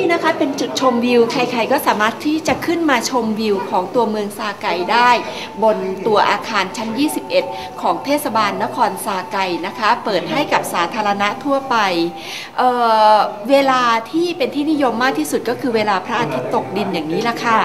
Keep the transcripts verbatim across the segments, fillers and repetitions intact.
นะคะเป็นจุดชมวิวใครๆก็สามารถที่จะขึ้นมาชมวิวของตัวเมืองซาไกได้บนตัวอาคารชั้นยี่สิบเอ็ดของเทศบาลนครซาไกนะคะเปิดให้กับสาธารณะทั่วไป เอ่อ เวลาที่เป็นที่นิยมมากที่สุดก็คือเวลาพระอาทิตย์ตกดินอย่างนี้ละค่ะ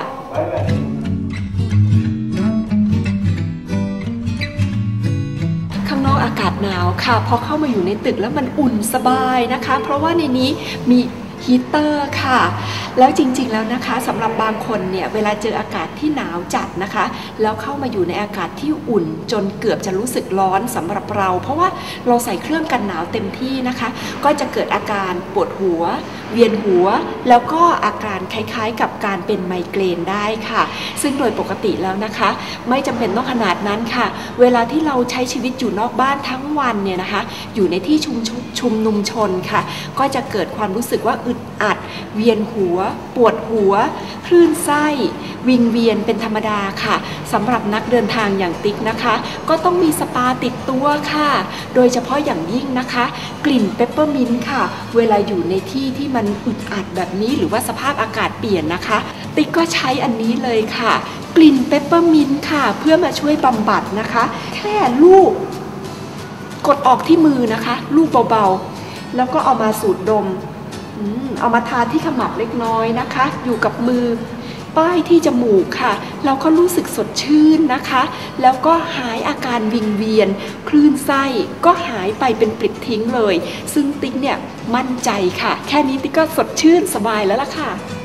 ข้างนอกอากาศหนาวค่ะพอเข้ามาอยู่ในตึกแล้วมันอุ่นสบายนะคะเพราะว่าในนี้มีฮีเตอร์ค่ะแล้วจริงๆแล้วนะคะสำหรับบางคนเนี่ยเวลาเจออากาศที่หนาวจัดนะคะแล้วเข้ามาอยู่ในอากาศที่อุ่นจนเกือบจะรู้สึกร้อนสำหรับเราเพราะว่าเราใส่เครื่องกันหนาวเต็มที่นะคะก็จะเกิดอาการปวดหัวเวียนหัวแล้วก็อาการคล้ายๆกับการเป็นไมเกรนได้ค่ะซึ่งโดยปกติแล้วนะคะไม่จำเป็นต้องขนาดนั้นค่ะเวลาที่เราใช้ชีวิตอยู่นอกบ้านทั้งวันเนี่ยนะคะอยู่ในที่ชุมชุมนุมชนค่ะก็จะเกิดความรู้สึกว่าอึดอัดเวียนหัวปวดหัวคลื่นไส้วิงเวียนเป็นธรรมดาค่ะสำหรับนักเดินทางอย่างติ๊กนะคะก็ต้องมีสปาติดตัวค่ะโดยเฉพาะอย่างยิ่งนะคะกลิ่นเปปเปอร์มินต์ค่ะเวลาอยู่ในที่ที่มันอึดอัดแบบนี้หรือว่าสภาพอากาศเปลี่ยนนะคะติ๊กก็ใช้อันนี้เลยค่ะกลิ่นเปปเปอร์มินต์ค่ะเพื่อมาช่วยบำบัดนะคะแค่ลูบกดออกที่มือนะคะลูบเบาๆแล้วก็เอามาสูดดมเอามาทาที่ขมับเล็กน้อยนะคะอยู่กับมือป้ายที่จมูกค่ะเราก็รู้สึกสดชื่นนะคะแล้วก็หายอาการวิงเวียนคลื่นไส้ก็หายไปเป็นปลิดทิ้งเลยซึ่งติ๊กเนี่ยมั่นใจค่ะแค่นี้ติ๊กก็สดชื่นสบายแล้วล่ะค่ะ